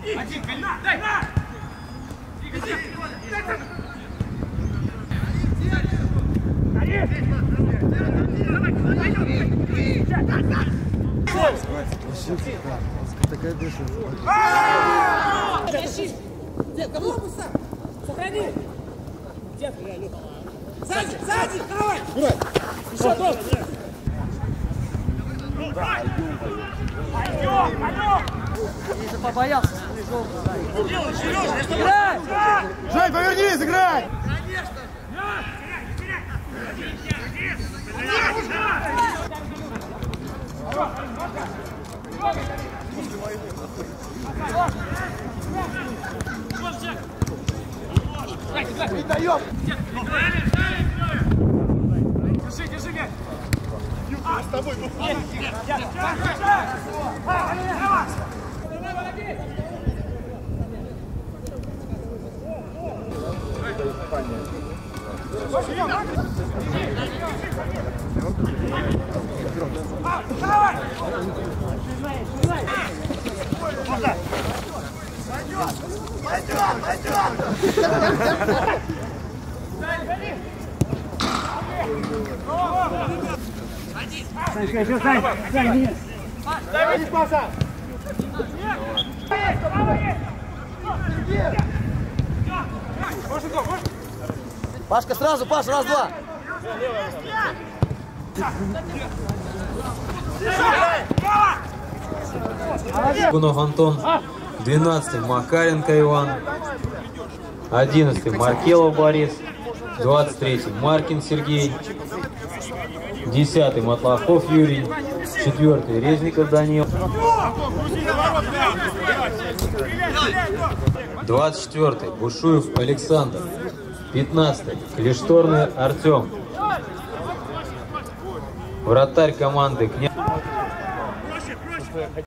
Такая бешеная. Сохрани! Сзади! Сзади! Давай! Еще тут! Если побоялся, играй! Жень, повернись, играй! Даем! Держи, держи мяч! С тобой выходим! Пашка, сразу, Паш, раз-два. Кунов Антон, 12-й Макаренко Иван, 11-й Маркелов Борис, 23-й Маркин Сергей, 10-й Матлахов Юрий, 4-й Резников Данил, 24-й Бушуев Александр, 15-й Клешторный Артем, вратарь команды Князь.